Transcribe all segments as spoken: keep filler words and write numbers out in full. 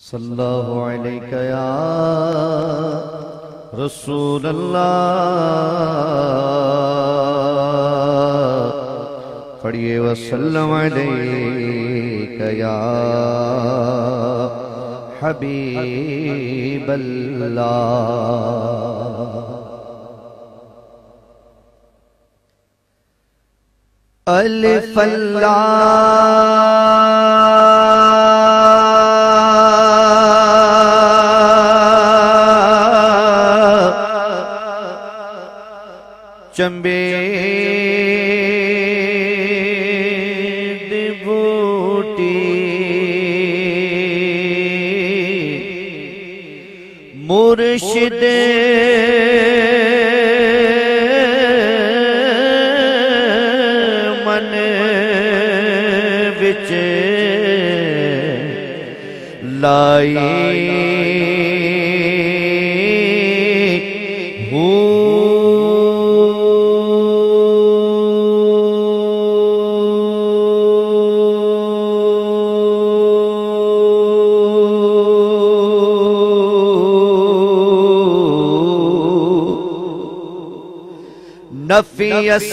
सल्लल्लाहु अलैका या रसूल अल्लाह। पढ़िए वसल्लम अलैका या हबीब अल्लाह। अलिफ चंबे बूटी मुर्शिद मन विच लाई नफी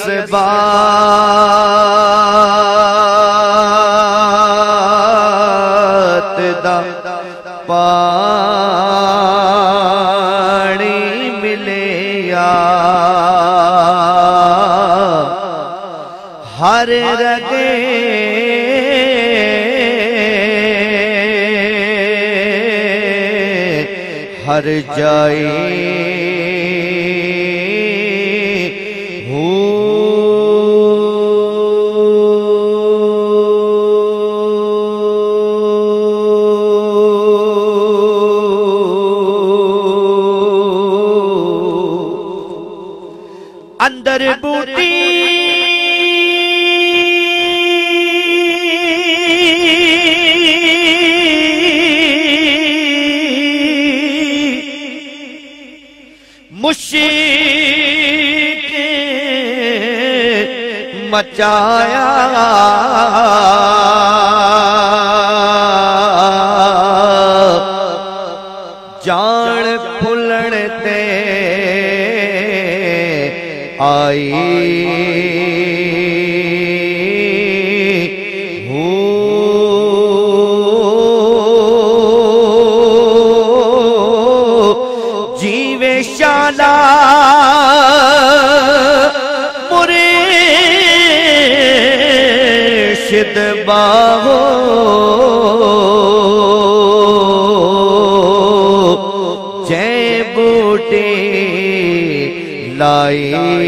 अस्बात दा पानी मिलिया हर रगे हर जाए अंदर बूटी मुश्किल मचाया जान फुलन ते आई हो जीवे शाला मुर्शिद बाहो जय बूटे लाई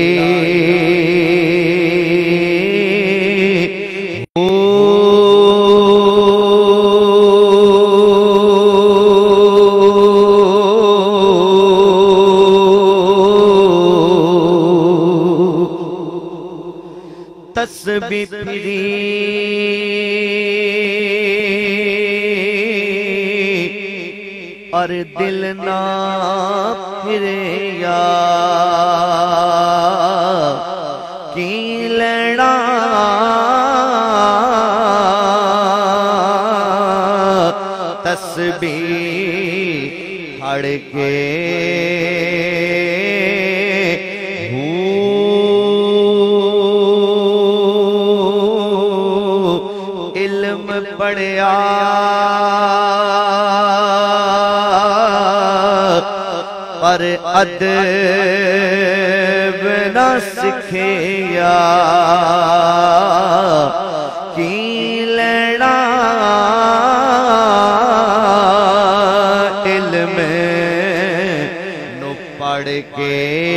तस्बीह फिरी और दिल ना फिरे या की लड़ा तस्बीह हड़ के इल्म पढ़िया पर अदब न सिखिया की लेना इल्म नु पढ़ के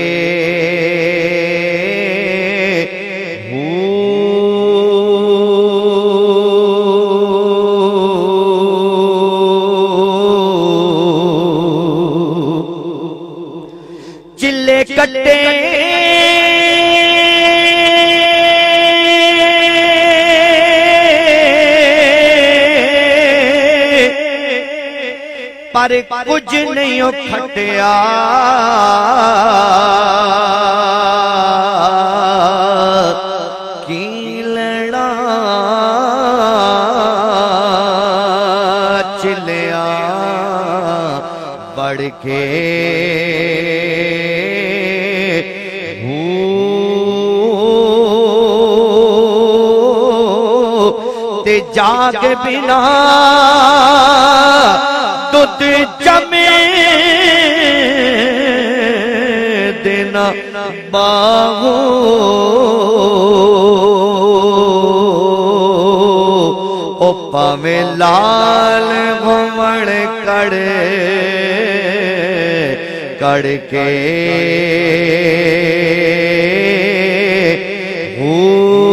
चिल्ले कट्टे पर कुछ नहीं खटिया की लड़ा चिल्लिया कड़के ते जाग बिना दुध जमे देना बाहू ओ पावे लाल घुमड़ कड़े कड़के हो